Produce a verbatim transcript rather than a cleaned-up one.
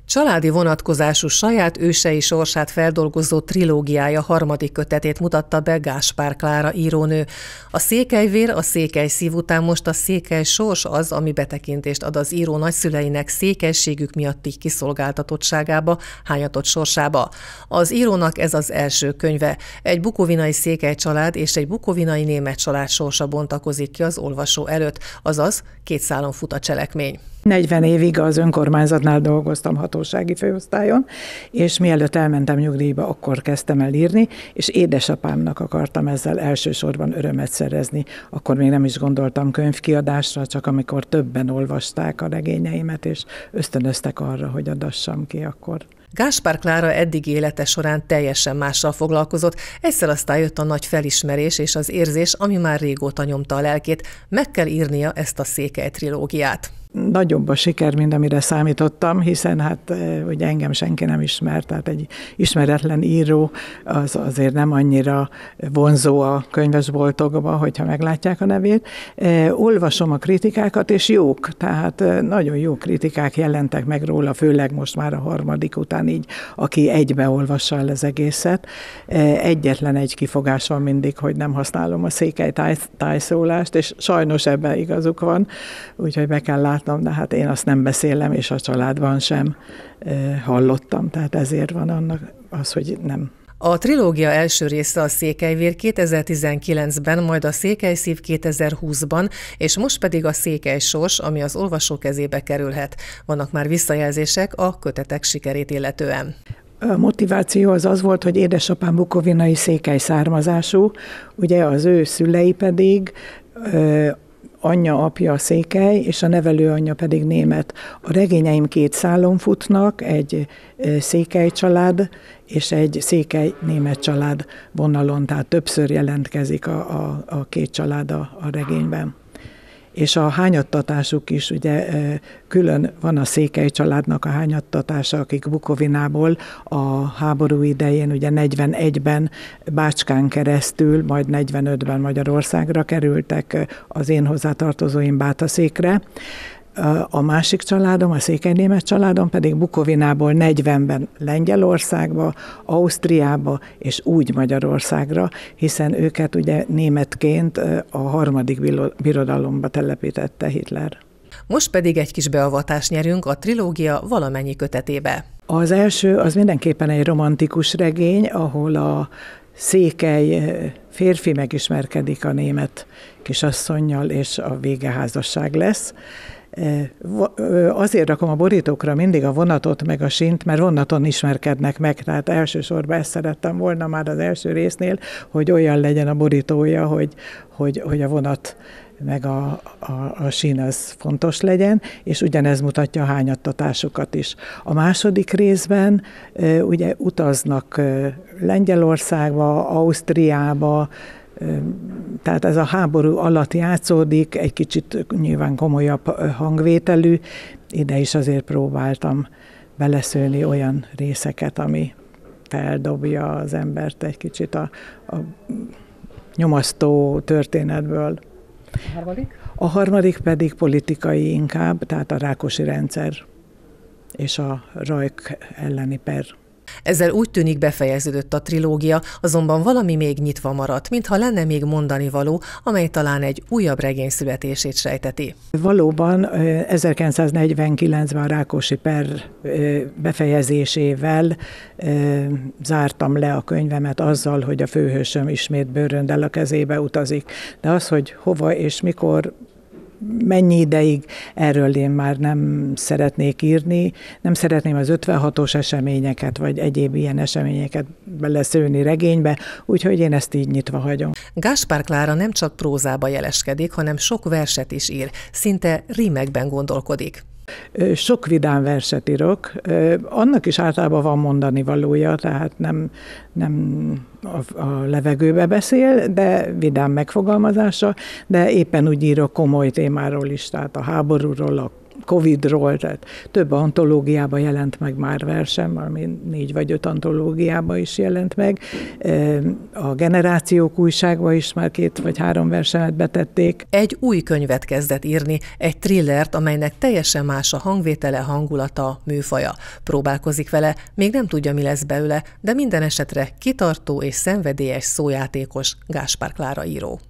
Családi vonatkozású saját ősei sorsát feldolgozó trilógiája harmadik kötetét mutatta be Gáspár Klára írónő. A székelyvér, a székely szív után most a székely sors az, ami betekintést ad az író nagyszüleinek székelységük miatti kiszolgáltatottságába, hányatott sorsába. Az írónak ez az első könyve. Egy bukovinai székely család és egy bukovinai német család sorsa bontakozik ki az olvasó előtt, azaz két szálon fut a cselekmény. negyven évig az önkormányzatnál dolgoztam hatósági főosztályon, és mielőtt elmentem nyugdíjba, akkor kezdtem el írni, és édesapámnak akartam ezzel elsősorban örömet szerezni. Akkor még nem is gondoltam könyvkiadásra, csak amikor többen olvasták a regényeimet, és ösztönöztek arra, hogy adassam ki akkor. Gáspár Klára eddig élete során teljesen mással foglalkozott, egyszer aztán jött a nagy felismerés és az érzés, ami már régóta nyomta a lelkét. Meg kell írnia ezt a székely trilógiát. Nagyobb a siker, mint amire számítottam, hiszen hát ugye engem senki nem ismer, tehát egy ismeretlen író az azért nem annyira vonzó a könyvesboltokba, hogyha meglátják a nevét. Olvasom a kritikákat, és jók, tehát nagyon jó kritikák jelentek meg róla, főleg most már a harmadik után így, aki egybe olvassa el az egészet. Egyetlen egy kifogás van mindig, hogy nem használom a székely táj, tájszólást, és sajnos ebben igazuk van, úgyhogy be kell látni, de hát én azt nem beszélem, és a családban sem e, hallottam, tehát ezért van annak az, hogy nem. A trilógia első része a Székelyvér kétezer-tizenkilencben, majd a Székely szív kétezer-húszban, és most pedig a Székely sors, ami az olvasó kezébe kerülhet. Vannak már visszajelzések a kötetek sikerét illetően. A motiváció az az volt, hogy édesapám bukovinai székely származású, ugye az ő szülei pedig e, anyja, apja székely, és a nevelőanyja pedig német. A regényeim két szálon futnak, egy székely család és egy székely német család vonalon, tehát többször jelentkezik a, a, a két család a, a regényben. És a hányattatásuk is, ugye külön van a székely családnak a hányattatása, akik Bukovinából a háború idején, ugye negyvenegyben Bácskán keresztül, majd negyvenötben Magyarországra kerültek az én hozzátartozóim Bátaszékre. A másik családom, a székely német családom pedig Bukovinából negyvenben Lengyelországba, Ausztriába és úgy Magyarországra, hiszen őket ugye németként a harmadik birodalomba telepítette Hitler. Most pedig egy kis beavatást nyerünk a trilógia valamennyi kötetébe. Az első az mindenképpen egy romantikus regény, ahol a székely férfi megismerkedik a német kisasszonnyal, és a vége házasság lesz. Azért rakom a borítókra mindig a vonatot meg a sint, mert vonaton ismerkednek meg, tehát elsősorban ezt szerettem volna már az első résznél, hogy olyan legyen a borítója, hogy, hogy, hogy a vonat meg a, a, a sín az fontos legyen, és ugyanez mutatja a hányattatásukat is. A második részben ugye utaznak Lengyelországba, Ausztriába, tehát ez a háború alatt játszódik, egy kicsit nyilván komolyabb hangvételű, ide is azért próbáltam beleszőni olyan részeket, ami feldobja az embert egy kicsit a, a nyomasztó történetből. A harmadik? A harmadik pedig politikai inkább, tehát a Rákosi rendszer és a Rajk elleni per. Ezzel úgy tűnik befejeződött a trilógia, azonban valami még nyitva maradt, mintha lenne még mondani való, amely talán egy újabb regény születését sejteti. Valóban ezerkilencszáznegyvenkilencben a Rákosi per befejezésével zártam le a könyvemet azzal, hogy a főhősöm ismét bőröndel a kezébe utazik. De az, hogy hova és mikor, mennyi ideig, erről én már nem szeretnék írni. Nem szeretném az ötvenhatos eseményeket, vagy egyéb ilyen eseményeket beleszőni regénybe, úgyhogy én ezt így nyitva hagyom. Gáspár Klára nem csak prózába jeleskedik, hanem sok verset is ír, szinte rímekben gondolkodik. Sok vidám verset írok, annak is általában van mondani valója, tehát nem, nem a, a levegőbe beszél, de vidám megfogalmazása, de éppen úgy írok komoly témáról is, tehát a háborúról, a Covidról, tehát több antológiában jelent meg már versem, ami négy vagy öt antológiában is jelent meg. A Generációk újságban is már két vagy három versemet betették. Egy új könyvet kezdett írni, egy thrillert, amelynek teljesen más a hangvétele, hangulata, műfaja. Próbálkozik vele, még nem tudja, mi lesz belőle, de minden esetre kitartó és szenvedélyes szójátékos Gáspár Klára író.